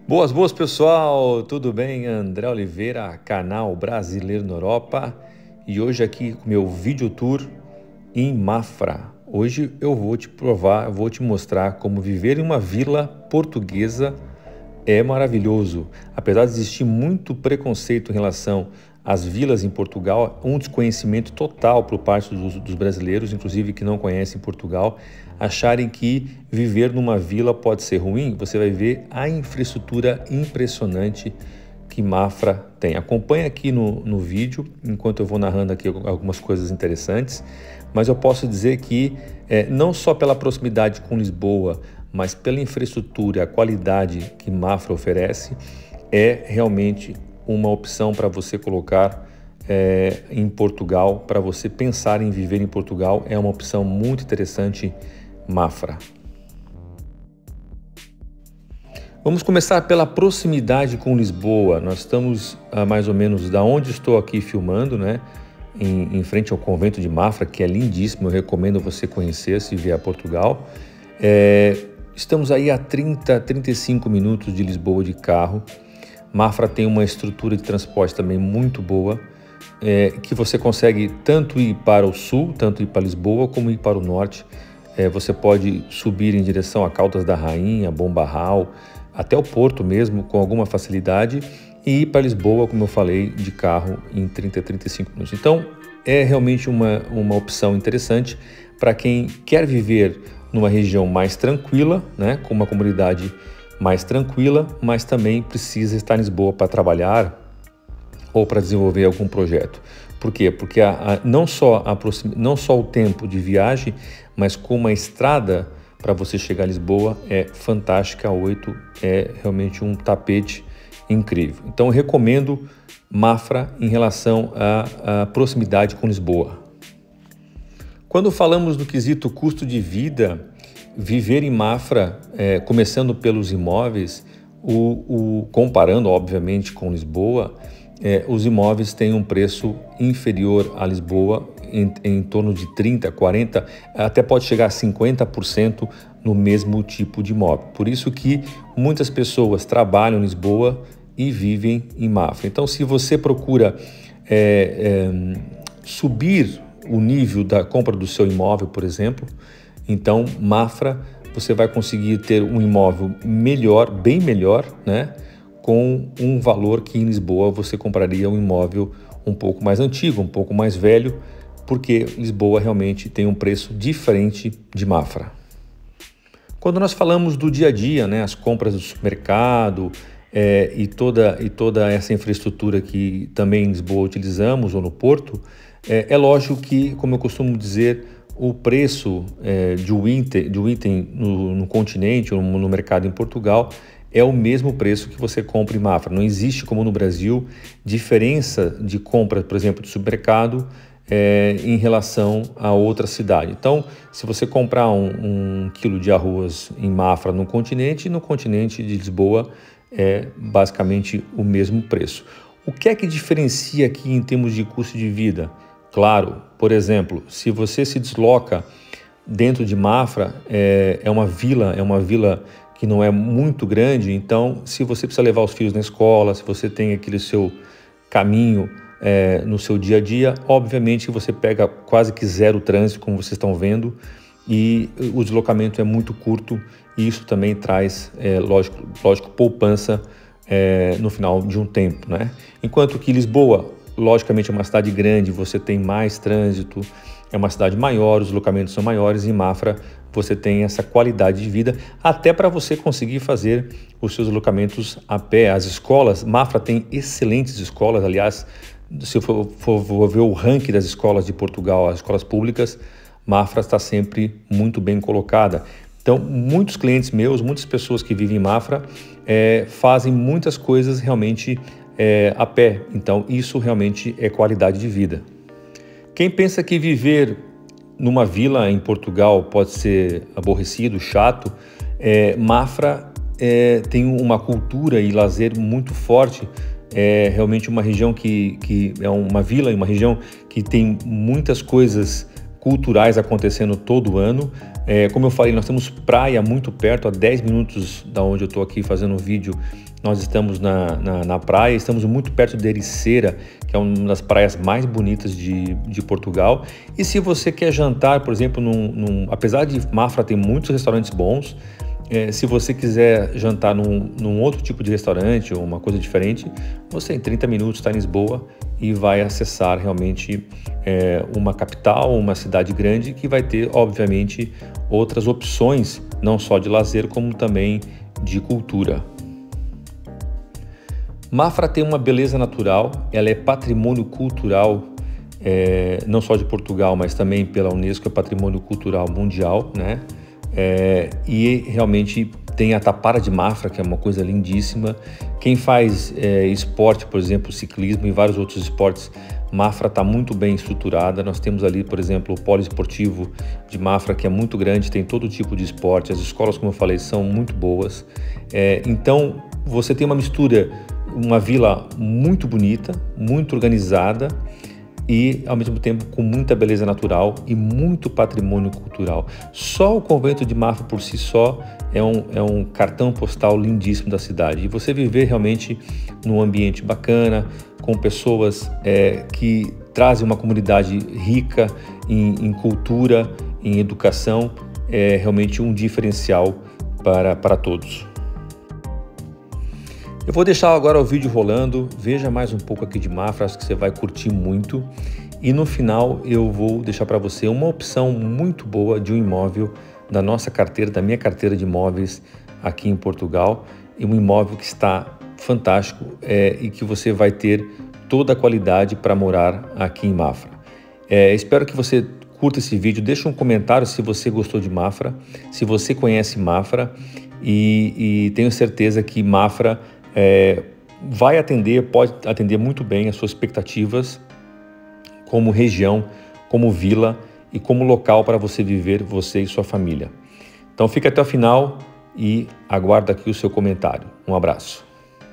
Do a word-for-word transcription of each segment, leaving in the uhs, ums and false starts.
Boas, boas pessoal, tudo bem? André Oliveira, canal Brasileiro na Europa, e hoje aqui com meu vídeo tour em Mafra. Hoje eu vou te provar, vou te mostrar como viver em uma vila portuguesa é maravilhoso. Apesar de existir muito preconceito em relação às vilas em Portugal, um desconhecimento total por parte dos, dos brasileiros, inclusive que não conhecem Portugal, acharem que viver numa vila pode ser ruim. Você vai ver a infraestrutura impressionante que Mafra tem. Acompanhe aqui no, no vídeo, enquanto eu vou narrando aqui algumas coisas interessantes, mas eu posso dizer que é, não só pela proximidade com Lisboa, mas pela infraestrutura, a qualidade que Mafra oferece, é realmente uma opção para você colocar é, em Portugal, para você pensar em viver em Portugal, é uma opção muito interessante, Mafra. Vamos começar pela proximidade com Lisboa. Nós estamos a mais ou menos da onde estou aqui filmando, né? Em, em frente ao convento de Mafra, que é lindíssimo, eu recomendo você conhecer se vier a Portugal. É, estamos aí a trinta, trinta e cinco minutos de Lisboa de carro. Mafra tem uma estrutura de transporte também muito boa, é, que você consegue tanto ir para o sul, tanto ir para Lisboa, como ir para o norte. É, você pode subir em direção a Caldas da Rainha, Bombarral, até o Porto mesmo, com alguma facilidade, e ir para Lisboa, como eu falei, de carro em trinta, trinta e cinco minutos. Então, é realmente uma, uma opção interessante para quem quer viver numa região mais tranquila, né, com uma comunidade mais tranquila, mas também precisa estar em Lisboa para trabalhar ou para desenvolver algum projeto. Por quê? Porque a, a, não, só a proxim, não só o tempo de viagem, mas como a estrada para você chegar a Lisboa é fantástica. A oito é realmente um tapete incrível. Então eu recomendo Mafra em relação à, à proximidade com Lisboa. Quando falamos do quesito custo de vida, viver em Mafra, é, começando pelos imóveis, o, o, comparando obviamente com Lisboa, é, os imóveis têm um preço inferior a Lisboa, em, em torno de trinta, quarenta, até pode chegar a cinquenta por cento no mesmo tipo de imóvel. Por isso que muitas pessoas trabalham em Lisboa e vivem em Mafra. Então, se você procura é, é, subir o nível da compra do seu imóvel, por exemplo, então Mafra você vai conseguir ter um imóvel melhor, bem melhor, né? Com um valor que em Lisboa você compraria um imóvel um pouco mais antigo, um pouco mais velho, porque Lisboa realmente tem um preço diferente de Mafra. Quando nós falamos do dia a dia, né, as compras do supermercado é, e, toda, e toda essa infraestrutura que também em Lisboa utilizamos ou no Porto, é, é lógico que, como eu costumo dizer, o preço é, de um item, de um item no, no continente ou no mercado em Portugal é o mesmo preço que você compra em Mafra. Não existe, como no Brasil, diferença de compra, por exemplo, de supermercado é, em relação a outra cidade. Então, se você comprar um, um quilo de arroz em Mafra no continente, no continente de Lisboa é basicamente o mesmo preço. O que é que diferencia aqui em termos de custo de vida? Claro, por exemplo, se você se desloca dentro de Mafra, é, é uma vila, é uma vila que não é muito grande, então se você precisa levar os filhos na escola, se você tem aquele seu caminho é, no seu dia a dia, obviamente você pega quase que zero trânsito, como vocês estão vendo, e o deslocamento é muito curto, e isso também traz, é, lógico, lógico, poupança é, no final de um tempo, né? Enquanto que Lisboa, logicamente, é uma cidade grande, você tem mais trânsito, é uma cidade maior, os deslocamentos são maiores. Em Mafra você tem essa qualidade de vida, até para você conseguir fazer os seus deslocamentos a pé. As escolas, Mafra tem excelentes escolas, aliás, se eu for, for, for ver o ranking das escolas de Portugal, as escolas públicas, Mafra está sempre muito bem colocada. Então, muitos clientes meus, muitas pessoas que vivem em Mafra, é, fazem muitas coisas realmente É, a pé. Então isso realmente é qualidade de vida. Quem pensa que viver numa vila em Portugal pode ser aborrecido, chato, é, Mafra é, tem uma cultura e lazer muito forte. É realmente uma região que, que é uma vila, uma região que tem muitas coisas culturais acontecendo todo ano. É, como eu falei, nós temos praia muito perto, a dez minutos da onde eu estou aqui fazendo um vídeo. Nós estamos na, na, na praia, estamos muito perto de Ericeira, que é uma das praias mais bonitas de, de Portugal. E se você quer jantar, por exemplo, num, num, apesar de Mafra ter muitos restaurantes bons, é, se você quiser jantar num, num outro tipo de restaurante ou uma coisa diferente, você em trinta minutos está em Lisboa e vai acessar realmente é, uma capital, uma cidade grande que vai ter, obviamente, outras opções, não só de lazer, como também de cultura. Mafra tem uma beleza natural, ela é patrimônio cultural, é, não só de Portugal, mas também pela Unesco, é patrimônio cultural mundial, né? É, e realmente tem a Tapara de Mafra, que é uma coisa lindíssima. Quem faz é, esporte, por exemplo, ciclismo e vários outros esportes, Mafra está muito bem estruturada. Nós temos ali, por exemplo, o polo esportivo de Mafra, que é muito grande, tem todo tipo de esporte. As escolas, como eu falei, são muito boas. É, então, você tem uma mistura, uma vila muito bonita, muito organizada e, ao mesmo tempo, com muita beleza natural e muito patrimônio cultural. Só o convento de Mafra por si só é um, é um cartão postal lindíssimo da cidade. E você viver realmente num ambiente bacana, com pessoas é, que trazem uma comunidade rica em, em cultura, em educação, é realmente um diferencial para, para todos. Eu vou deixar agora o vídeo rolando, veja mais um pouco aqui de Mafra, acho que você vai curtir muito. E no final eu vou deixar para você uma opção muito boa de um imóvel da nossa carteira, da minha carteira de imóveis aqui em Portugal. E um imóvel que está fantástico é, e que você vai ter toda a qualidade para morar aqui em Mafra. É, espero que você curta esse vídeo, deixa um comentário se você gostou de Mafra, se você conhece Mafra e, e tenho certeza que Mafra É, vai atender, pode atender muito bem as suas expectativas como região, como vila e como local para você viver, você e sua família. Então fica até o final e aguardo aqui o seu comentário. Um abraço.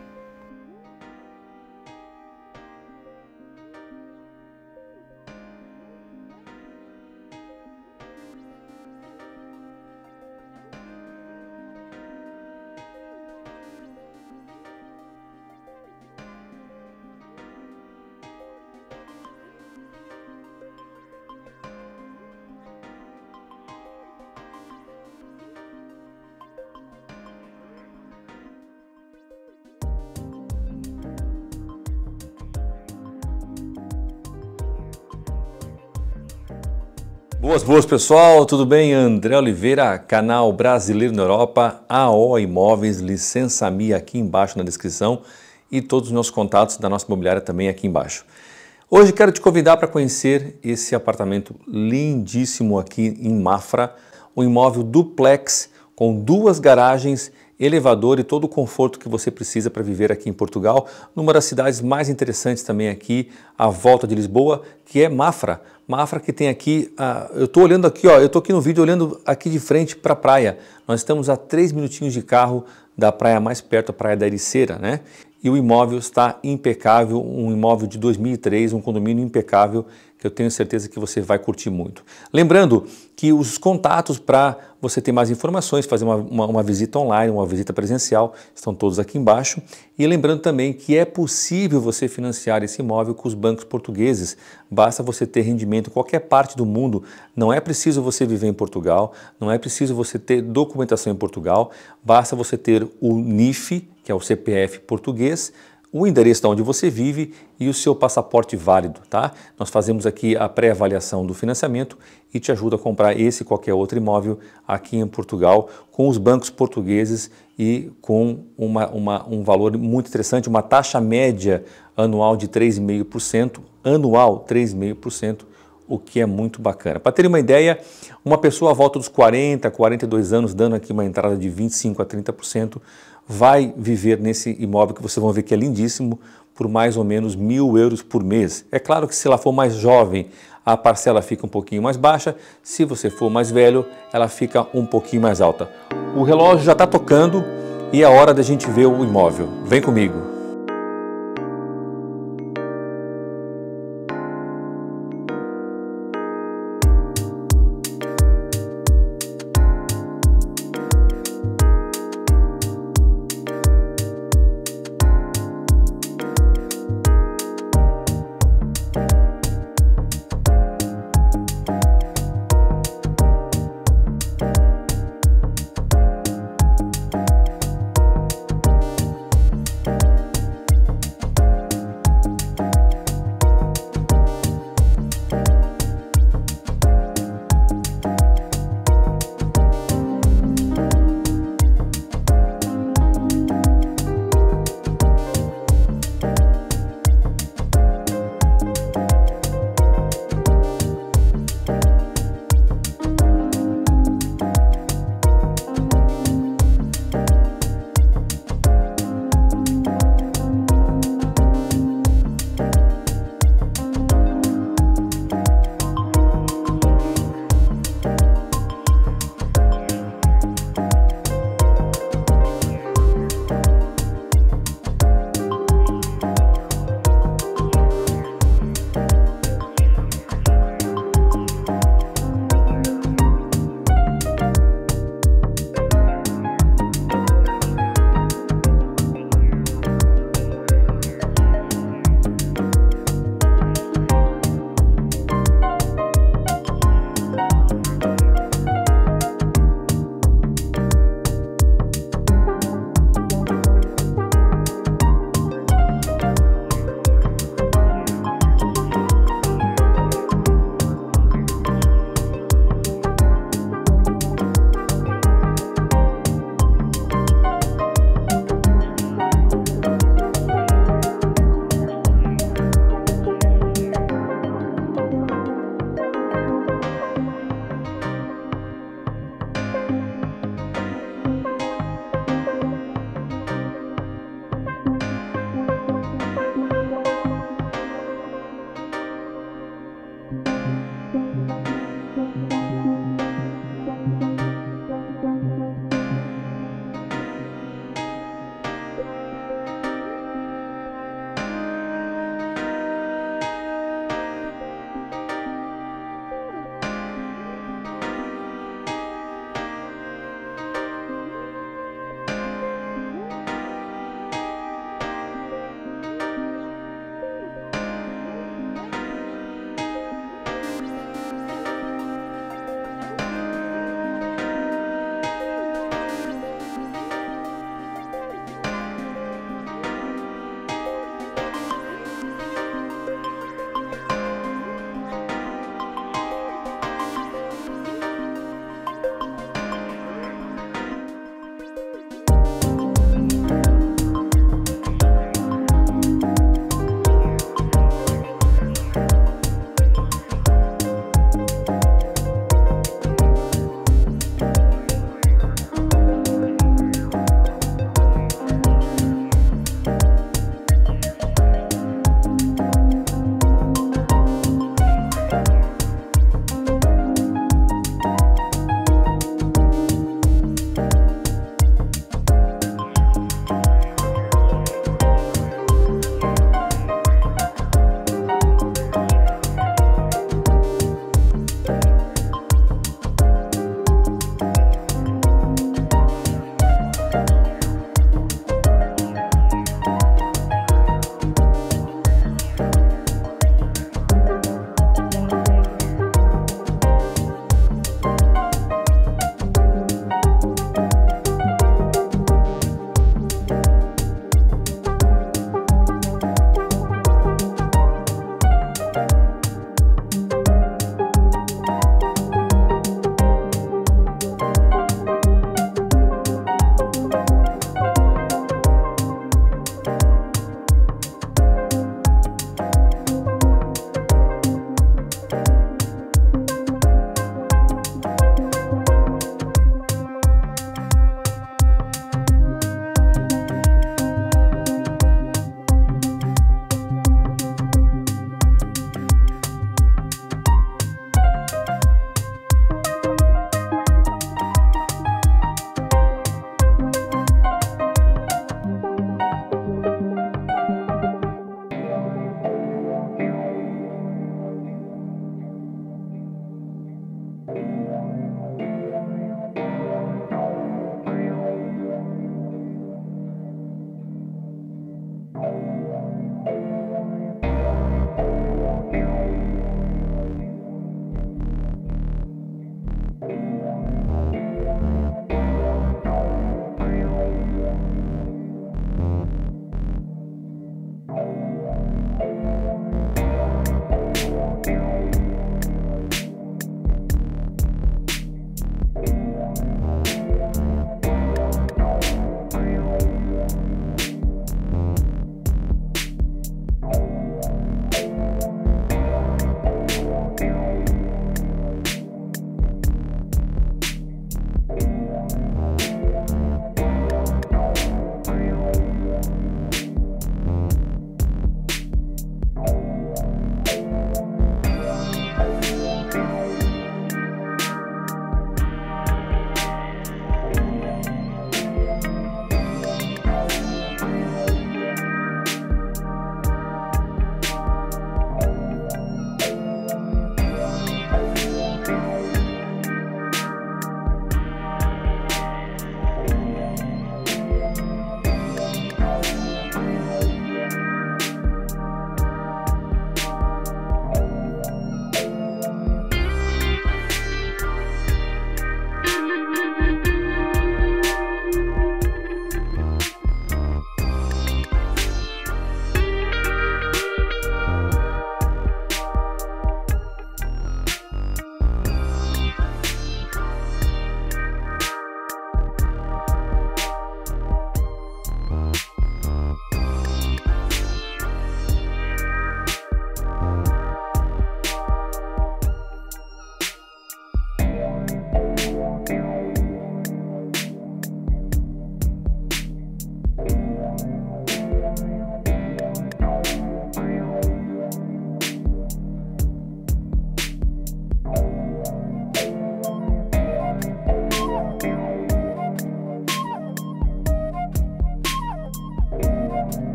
Boas, boas pessoal, tudo bem? André Oliveira, canal Brasileiro na Europa, A O Imóveis, licença M I aqui embaixo na descrição e todos os meus contatos da nossa imobiliária também aqui embaixo. Hoje quero te convidar para conhecer esse apartamento lindíssimo aqui em Mafra, um imóvel duplex com duas garagens, elevador e todo o conforto que você precisa para viver aqui em Portugal, numa das cidades mais interessantes também aqui, à volta de Lisboa, que é Mafra. Mafra que tem aqui, uh, eu estou olhando aqui, ó, eu estou aqui no vídeo olhando aqui de frente para a praia. Nós estamos a três minutinhos de carro da praia mais perto, a praia da Ericeira, né? E o imóvel está impecável, um imóvel de dois mil e três, um condomínio impecável, que eu tenho certeza que você vai curtir muito. Lembrando que os contatos para você ter mais informações, fazer uma, uma, uma visita online, uma visita presencial, estão todos aqui embaixo. E lembrando também que é possível você financiar esse imóvel com os bancos portugueses. Basta você ter rendimento em qualquer parte do mundo. Não é preciso você viver em Portugal, não é preciso você ter documentação em Portugal, basta você ter o N I F, que é o C P F português, o endereço de onde você vive e o seu passaporte válido, tá? Nós fazemos aqui a pré-avaliação do financiamento e te ajuda a comprar esse e qualquer outro imóvel aqui em Portugal com os bancos portugueses e com uma, uma, um valor muito interessante, uma taxa média anual de três vírgula cinco por cento, anual três vírgula cinco por cento, o que é muito bacana. Para ter uma ideia, uma pessoa à volta dos quarenta, quarenta e dois anos, dando aqui uma entrada de vinte e cinco a trinta por cento, vai viver nesse imóvel que vocês vão ver que é lindíssimo, por mais ou menos mil euros por mês. É claro que se ela for mais jovem, a parcela fica um pouquinho mais baixa, se você for mais velho, ela fica um pouquinho mais alta. O relógio já está tocando e é hora da gente ver o imóvel. Vem comigo!